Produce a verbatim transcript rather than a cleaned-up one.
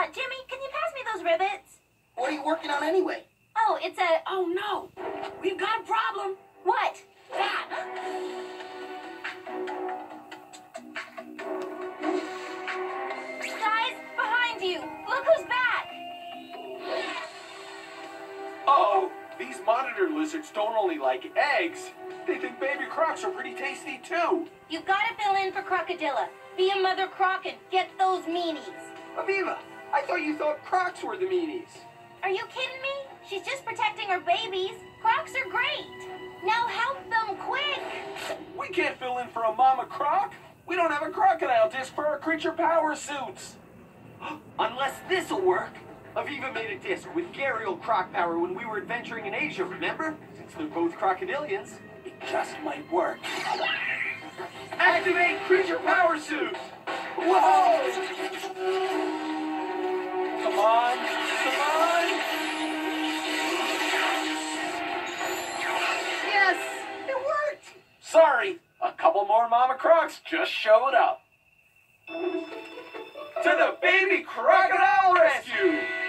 Uh, Jimmy, can you pass me those rivets? What are you working on anyway? Oh, it's a... Oh, no. We've got a problem. What? That. Guys, behind you. Look who's back. Uh-oh. These monitor lizards don't only like eggs. They think baby crocs are pretty tasty, too. You've got to fill in for Crocodilla. Be a mother croc and get those meanies. Aviva, I thought you thought crocs were the meanies. Are you kidding me? She's just protecting her babies. Crocs are great. Now help them quick. We can't fill in for a mama croc. We don't have a crocodile disc for our creature power suits. Unless this'll work. Aviva made a disc with Gharial Croc power when we were adventuring in Asia, remember? Since they're both crocodilians, it just might work. Activate creature power suit. Whoa! Come on, come on. Yes, it worked. Sorry, a couple more mama crocs just showed up. To the baby crocodile rescue!